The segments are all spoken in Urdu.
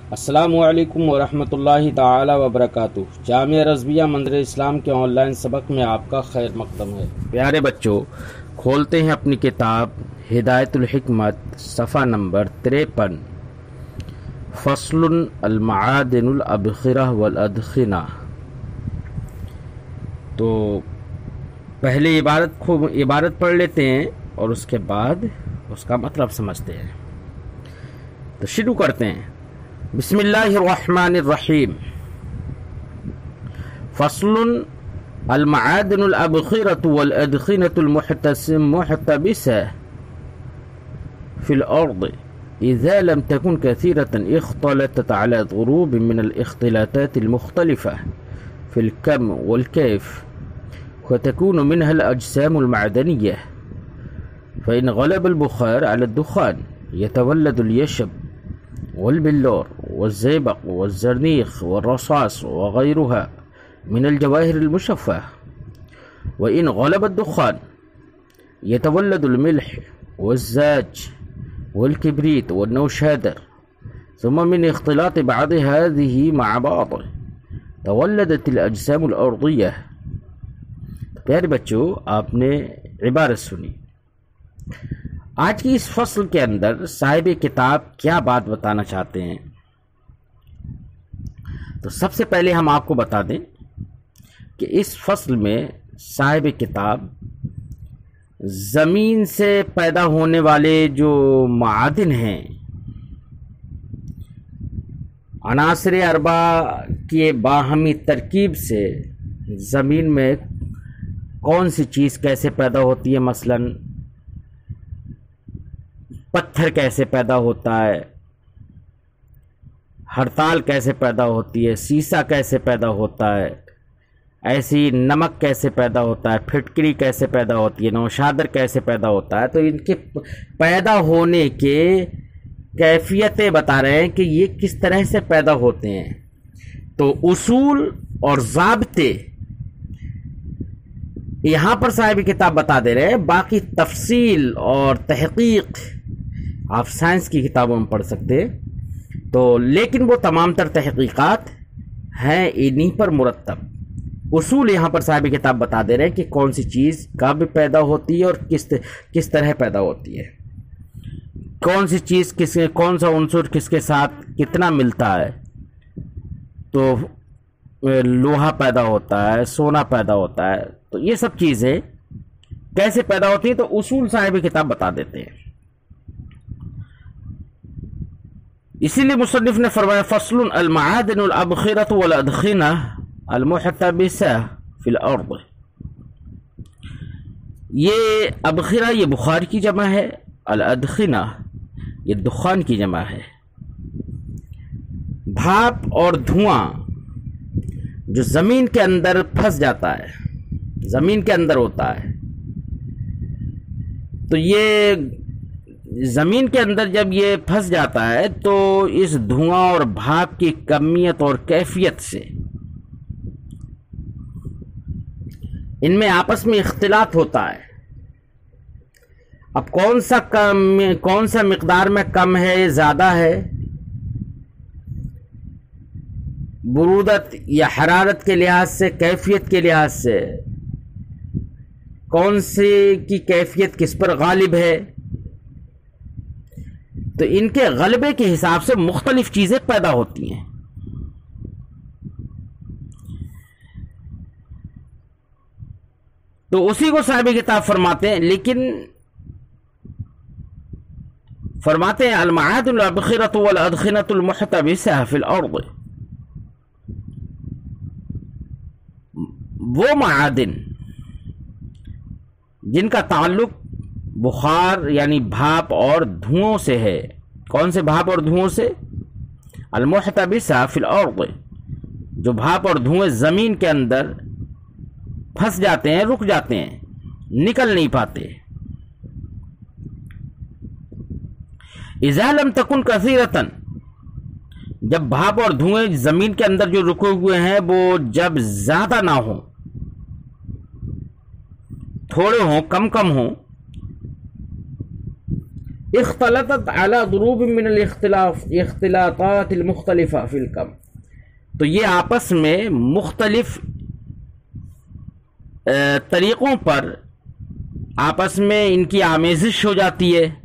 السلام علیکم ورحمۃ اللہ تعالی وبرکاتہ۔ جامعہ رضویہ مندر اسلام کے آن لائن سبق میں آپ کا خیر مقدم ہے۔ پیارے بچوں، کھولتے ہیں اپنی کتاب ہدایت الحکمت، صفحہ نمبر 53، فصل المعادن الابخرہ والادخنہ۔ تو پہلے عبارت پڑھ لیتے ہیں اور اس کے بعد اس کا مطلب سمجھتے ہیں۔ تو شروع کرتے ہیں۔ بسم اللہ الرحمن الرحیم۔ فصل المعادن الابخرة والادخنة المحتبسة في الأرض إذا لم تكن كثيرة اختلطت على ضروب من الاختلاطات المختلفة في الكم والكيف، وتكون منها الأجسام المعدنية، فإن غلب البخار على الدخان يتولد اليشب والبلور والزئبق والزرنيخ والرصاص وغيرها من الجواهر المشفاة، وإن غلب الدخان يتولد الملح والزاج والكبريت والنوشادر، ثم من اختلاط بعض هذه مع بعض تولدت الأجسام الأرضية۔ پیارے بچوں، آپ نے عبارت سنی۔ آج کی اس فصل کے اندر صاحب کتاب کیا بات بتانا چاہتے ہیں؟ تو سب سے پہلے ہم آپ کو بتا دیں کہ اس فصل میں صاحب کتاب زمین سے پیدا ہونے والے جو معادن ہیں، عناصر اربعہ کی باہمی ترکیب سے زمین میں کون سی چیز کیسے پیدا ہوتی ہے، مثلاً پتھر کیسے پیدا ہوتا ہے، ہڑتال کیسے پیدا ہوتی ہے، سیسا کیسے پیدا ہوتا ہے، ایسی نمک کیسے پیدا ہوتا ہے، پھٹکری کیسے پیدا ہوتی ہے، نوشادر کیسے پیدا ہوتا ہے، تو ان کے پیدا ہونے کے کیفیتیں بتا رہے ہیں کہ یہ کس طرح سے پیدا ہوتے ہیں۔ تو اصول اور ضابطے یہاں پر صاحب کتاب بتا دے رہے ہیں، باقی تفصیل اور تحقیق آپ سائنس کی کتابوں میں پڑھ سکتے ہیں۔ تو لیکن وہ تمام تر تحقیقات ہیں انہی پر مرتب۔ اصول یہاں پر صاحب کتاب بتا دے رہے ہیں کہ کون سی چیز کب پیدا ہوتی ہے اور کس طرح پیدا ہوتی ہے، کون سی چیز کون سا عنصر کس کے ساتھ کتنا ملتا ہے۔ تو لوہا پیدا ہوتا ہے، سونا پیدا ہوتا ہے، تو یہ سب چیزیں کیسے پیدا ہوتی ہیں، تو اصول صاحب کتاب بتا دیتے ہیں۔ اسی لیے مصنف نے فرمایا فصل المعادن الابخرة والادخنة المحتبسة في الارض۔ یہ ابخرہ یہ بخار کی جمع ہے، الادخنہ یہ دخان کی جمع ہے۔ بھاپ اور دھواں جو زمین کے اندر پھنس جاتا ہے، زمین کے اندر ہوتا ہے، تو یہ زمین کے اندر جب یہ پھنس جاتا ہے تو اس دھواں اور بھاپ کی کمیت اور کیفیت سے ان میں آپس میں اختلاط ہوتا ہے۔ اب کون سا مقدار میں کم ہے، زیادہ ہے، برودت یا حرارت کے لحاظ سے، کیفیت کے لحاظ سے کون سی کی کیفیت کس پر غالب ہے، تو ان کے غلبے کے حساب سے مختلف چیزیں پیدا ہوتی ہیں۔ تو اسی کو صاحب کتاب فرماتے ہیں، لیکن فرماتے ہیں المعادن الابخرة والادخنة المحتبسة في الارض، وہ معادن جن کا تعلق بخار یعنی بھاپ اور دھوؤں سے ہے۔ کون سے بھاپ اور دھوؤں سے؟ المحتبسہ فی الارض، جو بھاپ اور دھوئیں زمین کے اندر پھنس جاتے ہیں، رک جاتے ہیں، نکل نہیں پاتے۔ اذا لم تکن کثیرۃ، جب بھاپ اور دھوئیں زمین کے اندر جو رکے ہوئے ہیں وہ جب زیادہ نہ ہوں، تھوڑے ہوں، کم ہوں، اختلطت على ضروب من الاختلاطات المختلفة في الكم، تو یہ آپس میں مختلف طریقوں پر آپس میں ان کی آمیزش ہو جاتی ہے.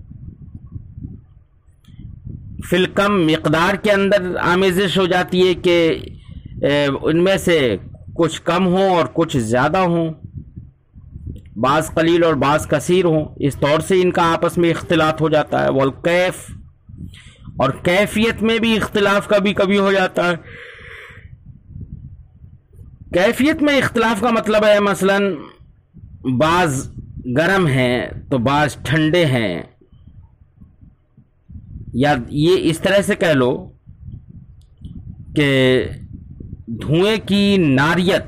فی الکم مقدار کے اندر آمیزش ہو جاتی ہے کہ ان میں سے کچھ کم ہوں اور کچھ زیادہ ہوں، بعض قلیل اور بعض کثیر ہوں، اس طور سے ان کا آپس میں اختلاط ہو جاتا ہے. والکیف، اور کیفیت میں بھی اختلاف کبھی کبھی ہو جاتا ہے. کیفیت میں اختلاف کا مطلب ہے مثلا بعض گرم ہیں تو بعض ٹھنڈے ہیں، یا یہ اس طرح سے کہہ لو کہ دھوئیں کی ناریت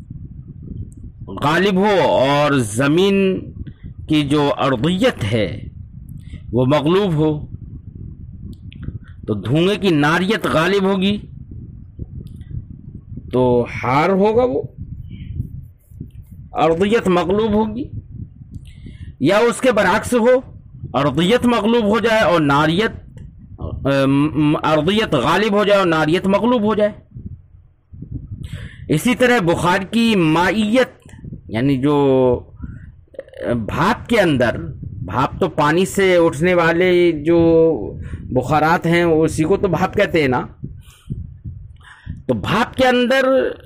غالب ہو اور زمین کی جو ارضیت ہے وہ مغلوب ہو. تو دھوئیں کی ناریت غالب ہوگی تو حار ہوگا، وہ ارضیت مغلوب ہوگی. یا اس کے برعکس ہو، ارضیت مغلوب ہو جائے اور ناریت ارضیت غالب ہو جائے اور ناریت مغلوب ہو جائے. اسی طرح بخار کی مائیت، یعنی جو بھاپ کے اندر، بھاپ تو پانی سے اٹھنے والے جو بخارات ہیں اسی کو تو بھاپ کہتے ہیں نا. تو بھاپ کے اندر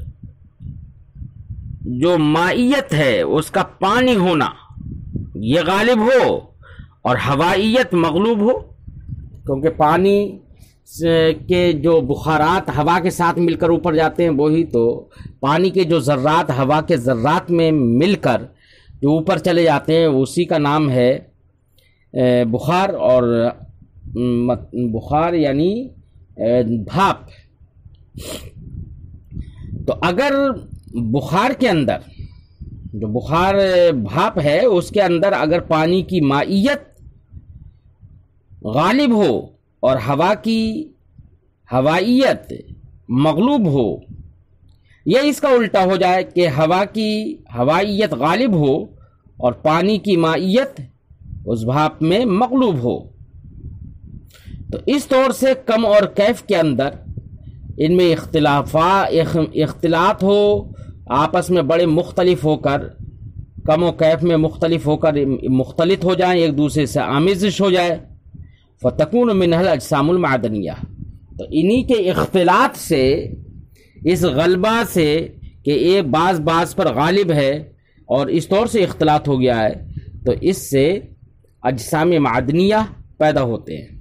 جو مائیت ہے اس کا پانی ہونا یہ غالب ہو اور ہوائیت مغلوب ہو، کیونکہ پانی کے جو بخارات ہوا کے ساتھ مل کر اوپر جاتے ہیں وہی تو پانی کے جو ذرات ہوا کے ذرات میں مل کر جو اوپر چلے جاتے ہیں اسی کا نام ہے بخار. اور بخار یعنی بھاپ. تو اگر بخار کے اندر جو بخار بھاپ ہے اس کے اندر اگر پانی کی مائیت غالب ہو اور ہوا کی ہوائیت مغلوب ہو، یا اس کا الٹا ہو جائے کہ ہوا کی ہوائیت غالب ہو اور پانی کی مائیت اس بھاپ میں مغلوب ہو، تو اس طور سے کم اور کیف کے اندر ان میں اختلاط ہو، آپس میں بڑے مختلف ہو کر کم و کیف میں مختلف ہو کر مختلط ہو جائیں، ایک دوسرے سے آمیزش ہو جائے. فتکون منها الاجسام المعدنیہ، تو انہی کے اختلاط سے، اس غلبہ سے کہ ایک بعض پر غالب ہے اور اس طور سے اختلاط ہو گیا ہے، تو اس سے اجسام معدنیہ پیدا ہوتے ہیں.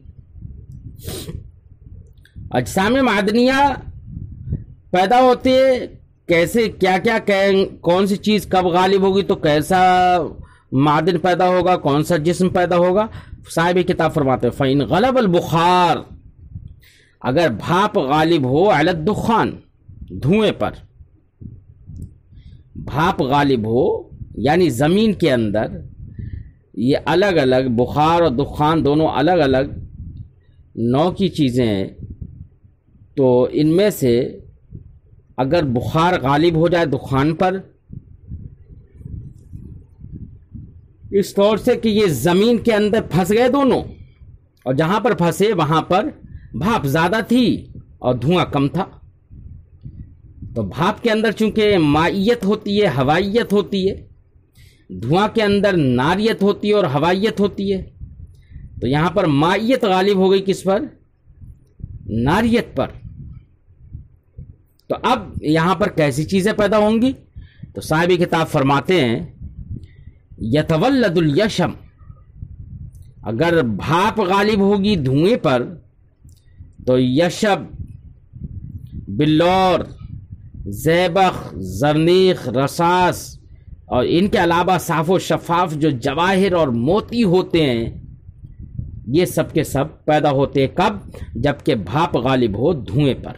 اجسام معدنیہ پیدا ہوتے کیسے، کیا کون سی چیز کب غالب ہوگی تو کیسا معدن پیدا ہوگا، کون سا جسم پیدا ہوگا. صاحب کتاب فرماتے ہیں فَإِنْ غَلَبَ الْبُخَارِ، اگر بھاپ غالب ہو علی الدخان، دھوئیں پر بھاپ غالب ہو، یعنی زمین کے اندر یہ الگ الگ بخار اور دخان دونوں الگ الگ نوع کی چیزیں ہیں، تو ان میں سے اگر بخار غالب ہو جائے دخان پر اس طور سے کہ یہ زمین کے اندر پھنس گئے دونوں، اور جہاں پر پھنسے وہاں پر بھاپ زیادہ تھی اور دھواں کم تھا، تو بھاپ کے اندر چونکہ مائیت ہوتی ہے، ہوائیت ہوتی ہے، دھواں کے اندر ناریت ہوتی ہے اور ہوائیت ہوتی ہے، تو یہاں پر مائیت غالب ہو گئی کس پر؟ ناریت پر. تو اب یہاں پر کیسی چیزیں پیدا ہوں گی؟ تو صاحب کتاب فرماتے ہیں یتولد الیشم، اگر بھاپ غالب ہوگی دھوئیں پر تو یشب، بلور، زیبخ، زرنیخ، رصاص اور ان کے علاوہ صاف و شفاف جو جواہر اور موتی ہوتے ہیں یہ سب کے سب پیدا ہوتے ہیں. کب؟ جبکہ بھاپ غالب ہو دھوئیں پر.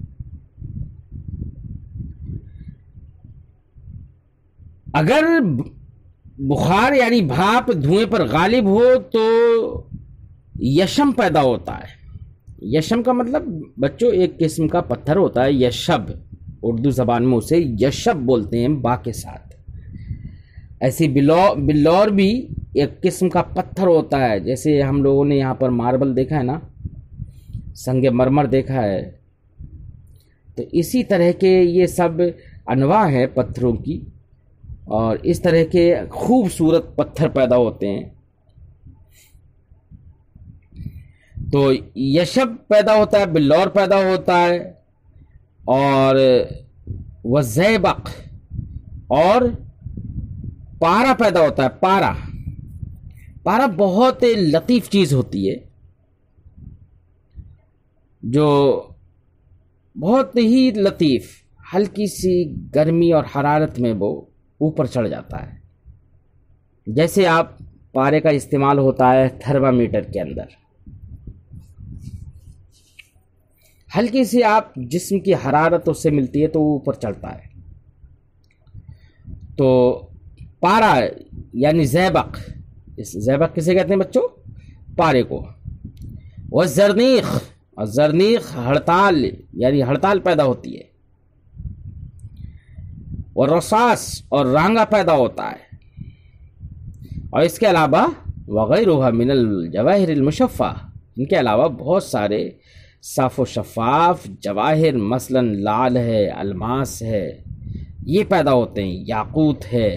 اگر بخار یعنی بھاپ دھوئیں پر غالب ہو تو یشم پیدا ہوتا ہے. یشم کا مطلب بچوں ایک قسم کا پتھر ہوتا ہے، یشب، اردو زبان میں اسے یشب بولتے ہیں با کے ساتھ. ایسی بلور بھی ایک قسم کا پتھر ہوتا ہے، جیسے ہم لوگوں نے یہاں پر ماربل دیکھا ہے نا، سنگ مرمر دیکھا ہے، تو اسی طرح کے یہ سب انواع ہیں پتھروں کی، اور اس طرح کے خوبصورت پتھر پیدا ہوتے ہیں۔ تو یشب پیدا ہوتا ہے، بلور پیدا ہوتا ہے، اور وزیبق اور پارا پیدا ہوتا ہے۔ پارا بہت لطیف چیز ہوتی ہے، جو بہت ہی لطیف، ہلکی سی گرمی اور حرارت میں وہ اوپر چڑھ جاتا ہے۔ جیسے آپ پارے کا استعمال ہوتا ہے تھرمامیٹر کے اندر، ہلکی سی آپ جسم کی حرارت اس سے ملتی ہے تو وہ اوپر چڑھتا ہے۔ تو پارا یعنی زیبق، اس زیبق کسے کہتے ہیں بچوں؟ پارے کو۔ وہ زرنیخ، اور زرنیخ ہڑتال یعنی ہڑتال پیدا ہوتی ہے۔ اور رصاص اور رانگا پیدا ہوتا ہے، اور اس کے علاوہ وغیرہ من الجواہر المشفہ، ان کے علاوہ بہت سارے صاف و شفاف جواہر، مثلا لال ہے، الماس ہے، یہ پیدا ہوتے ہیں، یاقوت ہے۔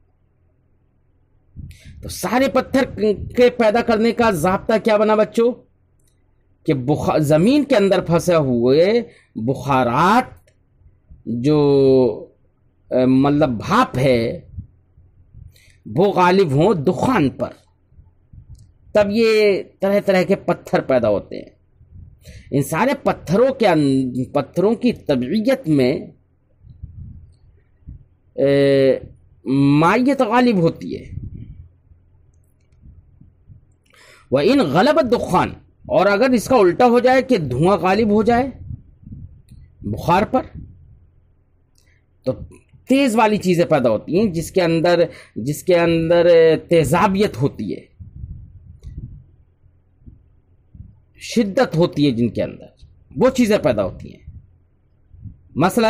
تو سارے پتھر کے پیدا کرنے کا ضابطہ کیا بنا بچوں؟ کہ زمین کے اندر پھنسے ہوئے بخارات، جو مطلب بھاپ ہے، وہ غالب ہوں دخان پر، تب یہ طرح طرح کے پتھر پیدا ہوتے ہیں۔ ان سارے پتھروں کی طبیعت میں مائیت غالب ہوتی ہے۔ وَإِنْ غَلَبَ الدُّخَانُ، اور اگر اس کا الٹا ہو جائے کہ دھواں غالب ہو جائے بخار پر، تو تیز والی چیزیں پیدا ہوتی ہیں، جس کے اندر تیزابیت ہوتی ہے، شدت ہوتی ہے، جن کے اندر وہ چیزیں پیدا ہوتی ہیں۔ مثلا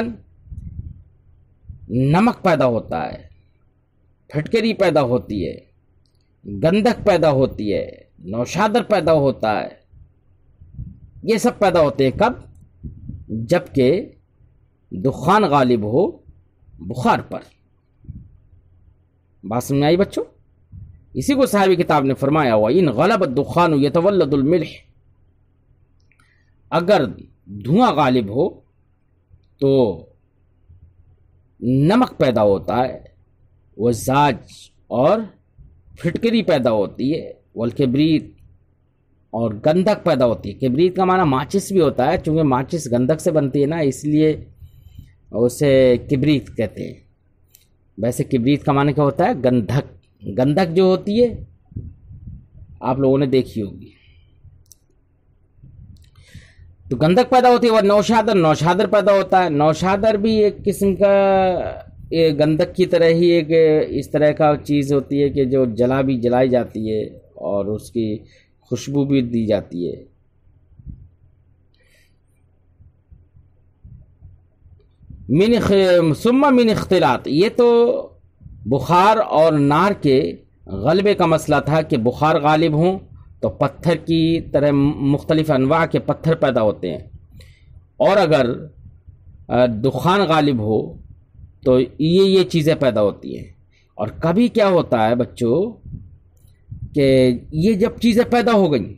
نمک پیدا ہوتا ہے، پھٹکری پیدا ہوتی ہے، گندھک پیدا ہوتی ہے، نوشادر پیدا ہوتا ہے، یہ سب پیدا ہوتے ہیں کب؟ جبکہ دخان غالب ہو بخار پر۔ بات سمجھ آئی بچوں؟ اسی کو صاحب کتاب نے فرمایا وَإِنْ غَلَبَ الدُّخَانُ يَتَوَلَّدُ الْمِلْحُ، اگر دھواں غالب ہو تو نمک پیدا ہوتا ہے، وزاج اور پھٹکری پیدا ہوتی ہے، والکبریت اور گندھک پیدا ہوتی ہے۔ کبریت کا معنی ماچس بھی ہوتا ہے، چونکہ ماچس گندھک سے بنتی ہے نا، اس لیے اسے کبریت کہتے ہیں۔ ویسے کبریت کا معنی کیا ہوتا ہے؟ گندھک۔ گندھک جو ہوتی ہے آپ لوگوں نے دیکھی ہوگی، تو گندھک پیدا ہوتی ہے۔ اور نوشادر پیدا ہوتا ہے۔ نوشادر بھی ایک قسم کا گندھک کی طرح ہی ایک اس طرح کا چیز ہوتی ہے کہ جو جلائی جاتی ہے اور اس کی خوشبو بھی دی جاتی ہے۔ ثم من اختلاط، یہ تو بخار اور نار کے غلبے کا مسئلہ تھا کہ بخار غالب ہوں تو پتھر کی طرح مختلف انواع کے پتھر پیدا ہوتے ہیں، اور اگر دخان غالب ہو تو یہ چیزیں پیدا ہوتی ہیں۔ اور کبھی کیا ہوتا ہے بچوں کہ یہ جب چیزیں پیدا ہو گئیں،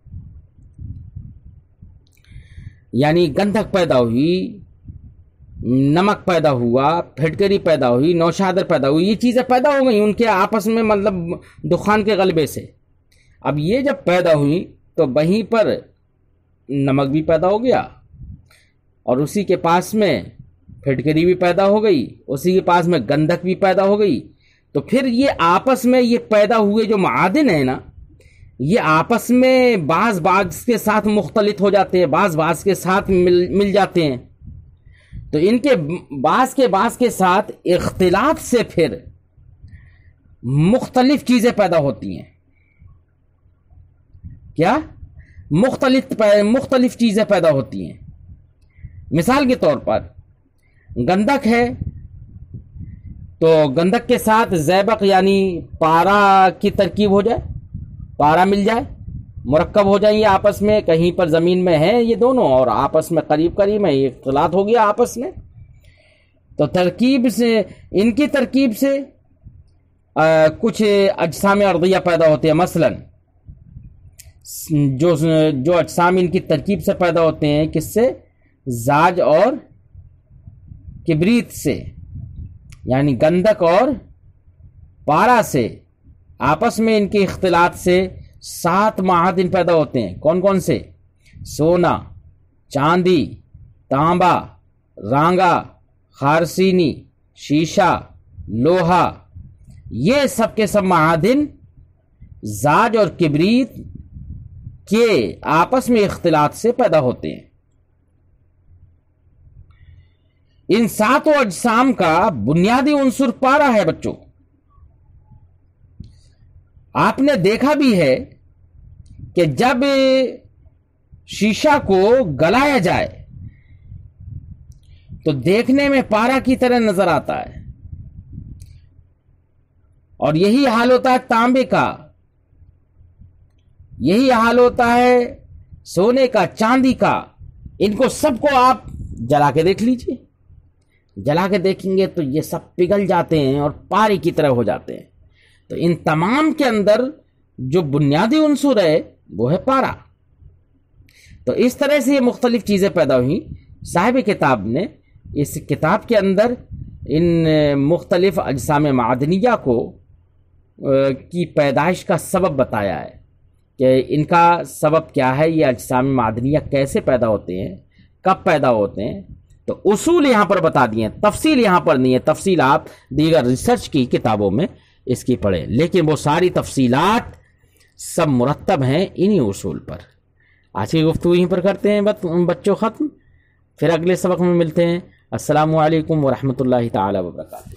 یعنی گندھک پیدا ہوئی، نمک پیدا ہوا، پھٹکری پیدا ہوئی، نوشادر پیدا ہوئی، یہ چیزیں پیدا ہو گئیں ان کے آپس میں، مطلب دخان کے غلبے سے۔ اب یہ جب پیدا ہوئی تو وہیں پر نمک بھی پیدا ہو گیا، اور اسی کے پاس میں پھٹکری بھی پیدا ہو گئی، اسی کے پاس میں گندھک بھی پیدا ہو گئی۔ تو پھر یہ آپس میں یہ پیدا ہوئے جو معادن ہیں نا، یہ آپس میں بعض کے ساتھ مختلط ہو جاتے ہیں، بعض کے ساتھ مل جاتے ہیں۔ تو ان کے بعض کے ساتھ اختلاط سے پھر مختلف چیزیں پیدا ہوتی ہیں۔ کیا؟ مختلف چیزیں پیدا ہوتی ہیں۔ مثال کے طور پر گندھک ہے تو گندک کے ساتھ زیبق یعنی پارا کی ترکیب ہو جائے، پارا مل جائے، مرکب ہو جائیں یہ آپس میں، کہیں پر زمین میں ہیں یہ دونوں اور آپس میں قریب قریب ہیں، یہ اختلاط ہو گیا آپس میں، تو ترکیب سے، ان کی ترکیب سے کچھ اجسام ارضیہ پیدا ہوتے ہیں. مثلا جو اجسام ان کی ترکیب سے پیدا ہوتے ہیں، کس سے؟ زاج اور کبریت سے، یعنی گندک اور پارا سے، آپس میں ان کے اختلاط سے 7 معادن پیدا ہوتے ہیں. کون کون سے؟ سونا، چاندی، تانبا، رانگا، خارسینی، شیشہ، لوہا، یہ سب کے سب معادن زاج اور کبریت کے آپس میں اختلاط سے پیدا ہوتے ہیں. ان 7 اجسام کا بنیادی عنصر پارا ہے بچوں. آپ نے دیکھا بھی ہے کہ جب شیشہ کو گلایا جائے تو دیکھنے میں پارا کی طرح نظر آتا ہے، اور یہی حال ہوتا ہے تانبے کا، یہی حال ہوتا ہے سونے کا، چاندی کا. ان کو سب کو آپ جلا کے دیکھ لیجئے، جلا کے دیکھیں گے تو یہ سب پگھل جاتے ہیں اور پارے کی طرح ہو جاتے ہیں. تو ان تمام کے اندر جو بنیادی عنصر ہے وہ ہے پارا. تو اس طرح سے یہ مختلف چیزیں پیدا ہوئیں. صاحب کتاب نے اس کتاب کے اندر ان مختلف اجسام معدنیہ کو کی پیدائش کا سبب بتایا ہے کہ ان کا سبب کیا ہے، یہ اجسام معدنیہ کیسے پیدا ہوتے ہیں، کب پیدا ہوتے ہیں. تو اصول یہاں پر بتا دیے ہیں، تفصیل یہاں پر نہیں ہے. تفصیل آپ دیگر ریسرچ کی کتابوں میں اس کی پڑھیں، لیکن وہ ساری تفصیلات سب مرتب ہیں انہی اصول پر. آج کی گفتگو یہیں پر کرتے ہیں بچوں ختم. پھر اگلے سبق میں ملتے ہیں. السلام علیکم ورحمۃ اللہ تعالی وبرکاتہ.